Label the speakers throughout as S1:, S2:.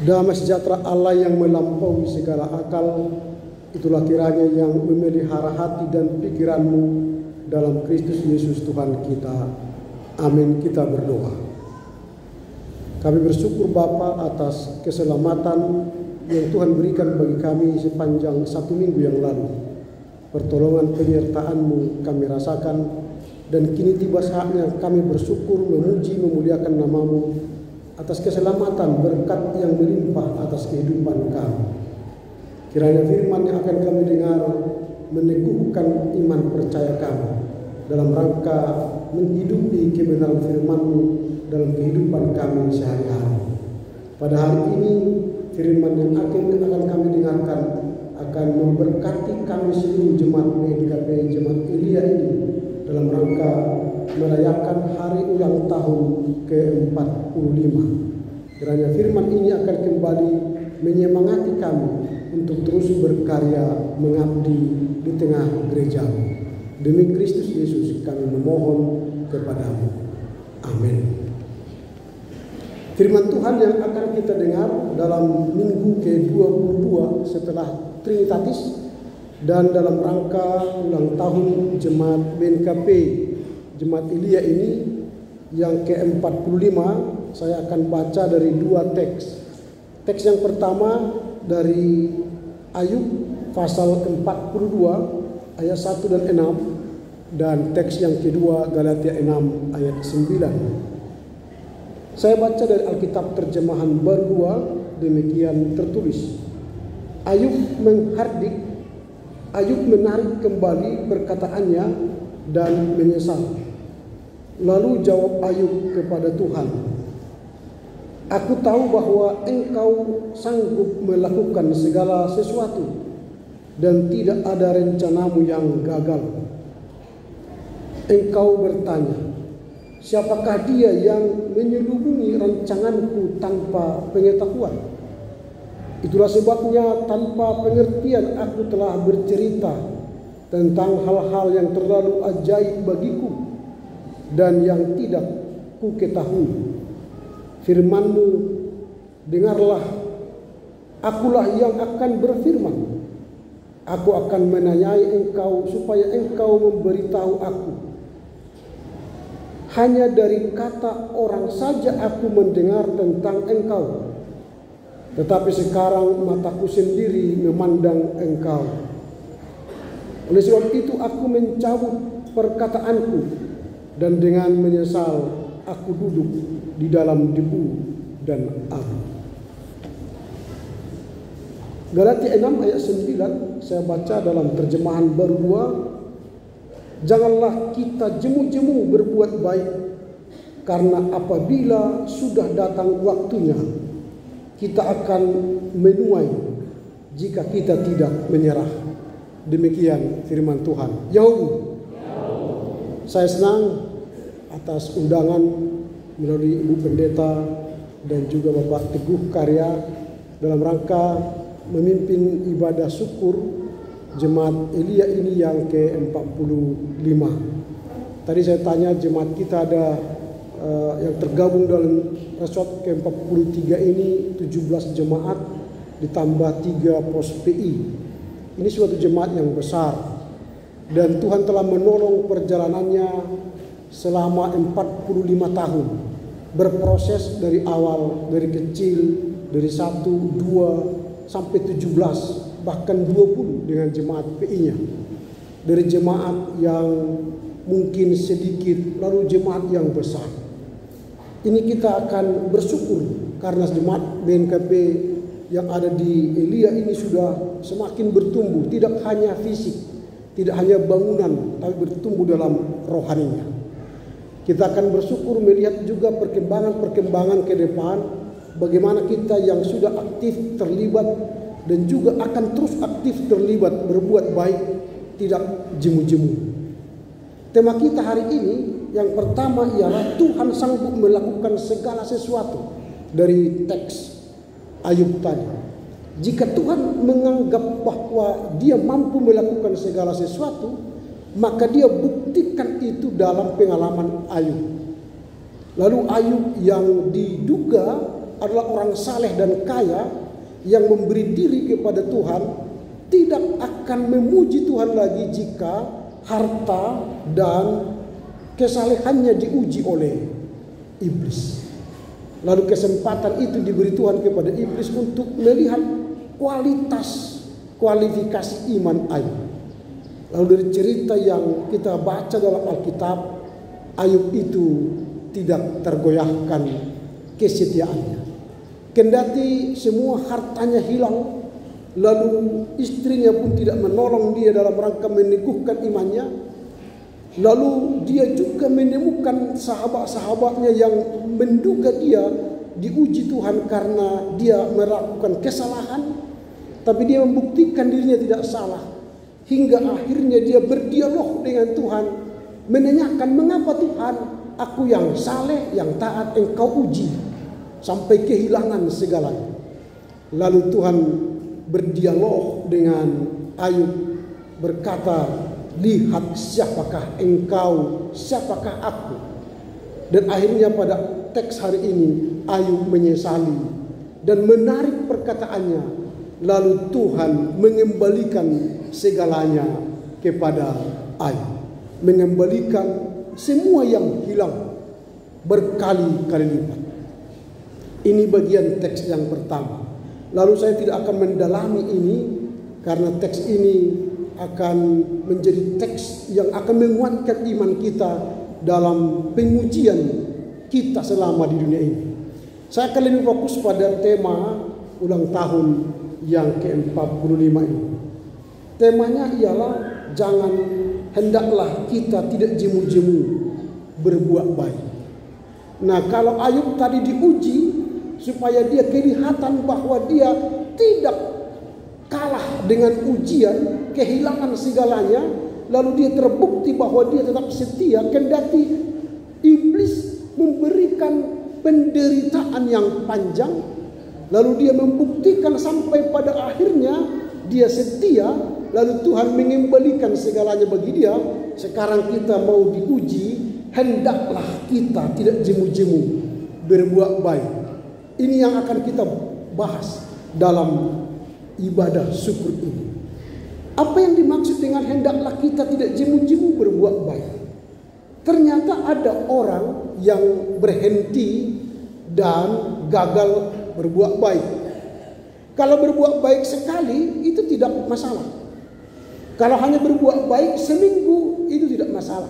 S1: Damai sejahtera Allah yang melampaui segala akal, itulah kiranya yang memelihara hati dan pikiranmu dalam Kristus Yesus Tuhan kita. Amin. Kita berdoa. Kami bersyukur Bapa atas keselamatan yang Tuhan berikan bagi kami sepanjang 1 minggu yang lalu. Pertolongan penyertaan-Mu kami rasakan, dan kini tiba saatnya kami bersyukur, memuji, memuliakan nama-Mu atas keselamatan, berkat yang melimpah atas kehidupan kami. Kiranya firman yang akan kami dengar meneguhkan iman percaya kami dalam rangka menghidupi kebenaran firman-Mu dalam kehidupan kami sehari-hari. Pada hari ini firman yang akan kami dengarkan akan memberkati kami seluruh jemaat BNKP Jemaat Elia ini dalam rangka merayakan hari ulang tahun ke-45. Kiranya firman ini akan kembali menyemangati kami untuk terus berkarya mengabdi di tengah gereja. Demi Kristus Yesus kami memohon kepadamu. Amin. Firman Tuhan yang akan kita dengar dalam minggu ke-22 setelah Trinitatis dan dalam rangka ulang tahun Jemaat BNKP Jemaat Elia ini yang ke-45, saya akan baca dari 2 teks. Teks yang pertama dari Ayub pasal 42 ayat 1 dan 6, dan teks yang kedua Galatia 6 ayat 9. Saya baca dari Alkitab terjemahan baru 2, demikian tertulis. Ayub menghardik, Ayub menarik kembali perkataannya dan menyesal. Lalu jawab Ayub kepada Tuhan, "Aku tahu bahwa Engkau sanggup melakukan segala sesuatu dan tidak ada rencanamu yang gagal." Engkau bertanya, "Siapakah dia yang menyelubungi rancanganku tanpa pengetahuan?" Itulah sebabnya tanpa pengertian aku telah bercerita tentang hal-hal yang terlalu ajaib bagiku dan yang tidak ku ketahui. Firman-Mu, dengarlah, akulah yang akan berfirman. Aku akan menanyai Engkau supaya Engkau memberitahu aku. Hanya dari kata orang saja aku mendengar tentang Engkau, tetapi sekarang mataku sendiri memandang Engkau. Oleh sebab itu aku mencabut perkataanku, dan dengan menyesal aku duduk di dalam debu dan abu. Galatia 6 ayat 9 saya baca dalam terjemahan baru 2. Janganlah kita jemu-jemu berbuat baik, karena apabila sudah datang waktunya kita akan menuai jika kita tidak menyerah. Demikian firman Tuhan. Yahudi. Saya senang atas undangan melalui Ibu Pendeta dan juga Bapak Teguh Karya dalam rangka memimpin ibadah syukur Jemaat Elia ini yang ke-45. Tadi saya tanya jemaat kita ada yang tergabung dalam resort ke-43 ini 17 jemaat ditambah 3 pos PI. Ini suatu jemaat yang besar, dan Tuhan telah menolong perjalanannya selama 45 tahun. Berproses dari awal, dari kecil, dari 1, 2, sampai 17, bahkan 20 dengan jemaat PI-nya. Dari jemaat yang mungkin sedikit, lalu jemaat yang besar. Ini kita akan bersyukur karena jemaat BNKP yang ada di Elia ini sudah semakin bertumbuh, tidak hanya fisik, tidak hanya bangunan, tapi bertumbuh dalam rohaninya. Kita akan bersyukur melihat juga perkembangan ke depan, bagaimana kita yang sudah aktif terlibat dan juga akan terus aktif terlibat berbuat baik, tidak jemu-jemu. Tema kita hari ini yang pertama ialah Tuhan sanggup melakukan segala sesuatu, dari teks Ayub tadi. Jika Tuhan menganggap bahwa Dia mampu melakukan segala sesuatu, maka Dia buktikan itu dalam pengalaman Ayub. Lalu Ayub yang diduga adalah orang saleh dan kaya yang memberi diri kepada Tuhan, tidak akan memuji Tuhan lagi jika harta dan kesalehannya diuji oleh iblis. Lalu kesempatan itu diberi Tuhan kepada iblis untuk melihat kualifikasi iman Ayub. Lalu dari cerita yang kita baca dalam Alkitab, Ayub itu tidak tergoyahkan kesetiaannya. Kendati semua hartanya hilang, lalu istrinya pun tidak menolong dia dalam rangka meneguhkan imannya. Lalu dia juga menemukan sahabat-sahabatnya yang menduga dia diuji Tuhan karena dia melakukan kesalahan, tapi dia membuktikan dirinya tidak salah. Hingga akhirnya dia berdialog dengan Tuhan, menanyakan, mengapa Tuhan aku yang saleh, yang taat engkau uji sampai kehilangan segalanya. Lalu Tuhan berdialog dengan Ayub, berkata, lihat siapakah engkau, siapakah aku. Dan akhirnya pada teks hari ini Ayub menyesali dan menarik perkataannya. Lalu Tuhan mengembalikan segalanya kepada Ayub, mengembalikan semua yang hilang berkali-kali lipat. Ini bagian teks yang pertama. Lalu saya tidak akan mendalami ini karena teks ini akan menjadi teks yang akan menguatkan iman kita dalam pengujian kita selama di dunia ini. Saya akan lebih fokus pada tema ulang tahun yang ke-45 ini. Temanya ialah hendaklah kita tidak jemu-jemu berbuat baik. Nah, kalau Ayub tadi diuji supaya dia kelihatan bahwa dia tidak kalah dengan ujian, kehilangan segalanya, lalu dia terbukti bahwa dia tetap setia kendati iblis memberikan penderitaan yang panjang, lalu dia membuktikan sampai pada akhirnya dia setia, lalu Tuhan mengembalikan segalanya bagi dia. Sekarang kita mau diuji, hendaklah kita tidak jemu-jemu berbuat baik. Ini yang akan kita bahas dalam ibadah syukur ini. Apa yang dimaksud dengan hendaklah kita tidak jemu-jemu berbuat baik? Ternyata ada orang yang berhenti dan gagal berbuat baik. Kalau berbuat baik sekali itu tidak masalah. Kalau hanya berbuat baik seminggu itu tidak masalah.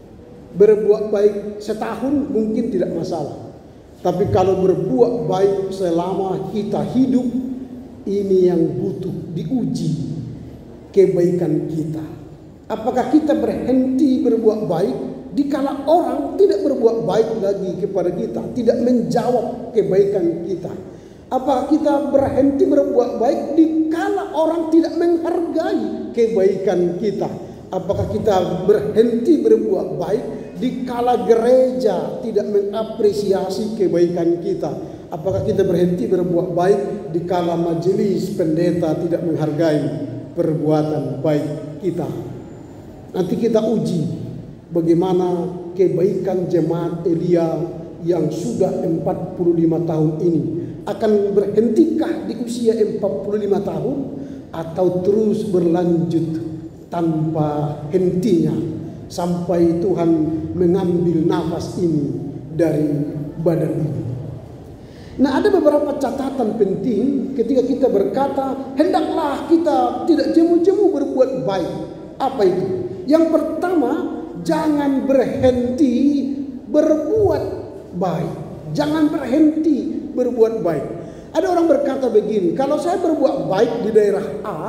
S1: Berbuat baik setahun mungkin tidak masalah. Tapi kalau berbuat baik selama kita hidup, ini yang butuh diuji kebaikan kita. Apakah kita berhenti berbuat baik dikala orang tidak berbuat baik lagi kepada kita, tidak menjawab kebaikan kita? Apakah kita berhenti berbuat baik dikala orang tidak menghargai kebaikan kita? Apakah kita berhenti berbuat baik dikala gereja tidak mengapresiasi kebaikan kita? Apakah kita berhenti berbuat baik dikala majelis pendeta tidak menghargai perbuatan baik kita? Nanti kita uji bagaimana kebaikan jemaat Elia yang sudah 45 tahun ini. Akan berhentikah di usia 45 tahun atau terus berlanjut tanpa hentinya sampai Tuhan mengambil nafas ini dari badan ini? Nah, ada beberapa catatan penting ketika kita berkata hendaklah kita tidak jemu-jemu berbuat baik. Apa itu? Yang pertama, jangan berhenti berbuat baik. Jangan berhenti berbuat baik. Ada orang berkata begini, kalau saya berbuat baik di daerah A,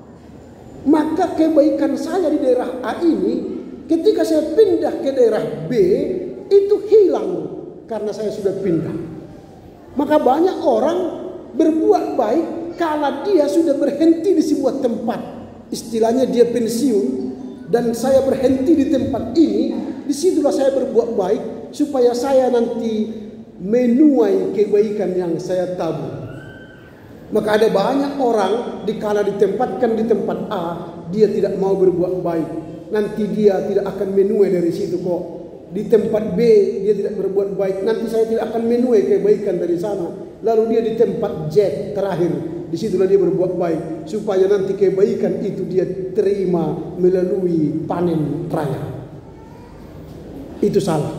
S1: maka kebaikan saya di daerah A ini ketika saya pindah ke daerah B itu hilang karena saya sudah pindah. Maka banyak orang berbuat baik kala dia sudah berhenti di sebuah tempat. Istilahnya dia pensiun dan saya berhenti di tempat ini, disitulah saya berbuat baik supaya saya nanti menuai kebaikan yang saya tabur. Maka ada banyak orang dikala ditempatkan di tempat A, dia tidak mau berbuat baik. Nanti dia tidak akan menuai dari situ kok. Di tempat B dia tidak berbuat baik, nanti saya tidak akan menuai kebaikan dari sana. lalu dia di tempat jet terakhir, disitulah dia berbuat baik, supaya nanti kebaikan itu dia terima melalui panen raya. Itu salah.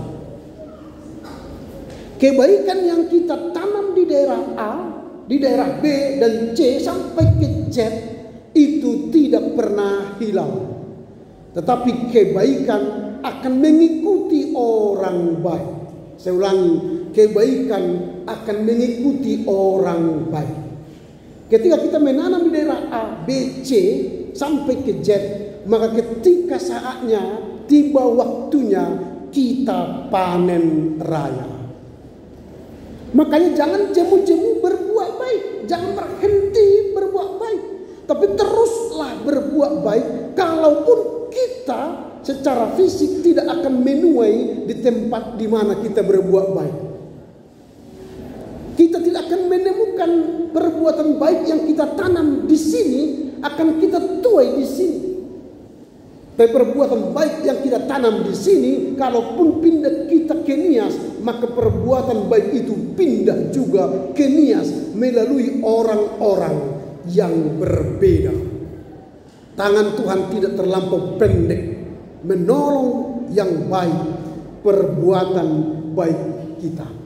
S1: Kebaikan yang kita tanam di daerah A, di daerah B dan C sampai ke Z itu tidak pernah hilang. Tetapi kebaikan akan mengikuti orang baik. Saya ulangi, kebaikan akan mengikuti orang baik. Ketika kita menanam di daerah A, B, C sampai ke Z, maka ketika saatnya, tiba waktunya kita panen raya. Makanya jangan jemu-jemu berbuat baik, jangan berhenti berbuat baik, tapi teruslah berbuat baik. Kalaupun kita secara fisik tidak akan menuai di tempat di mana kita berbuat baik, kita tidak akan menemukan perbuatan baik yang kita tanam di sini akan kita tuai di sini. Tapi perbuatan baik yang kita tanam di sini, kalaupun pindah kita ke Nias, maka perbuatan baik itu pindah juga ke Nias melalui orang-orang yang berbeda. Tangan Tuhan tidak terlampau pendek menolong yang baik, perbuatan baik kita.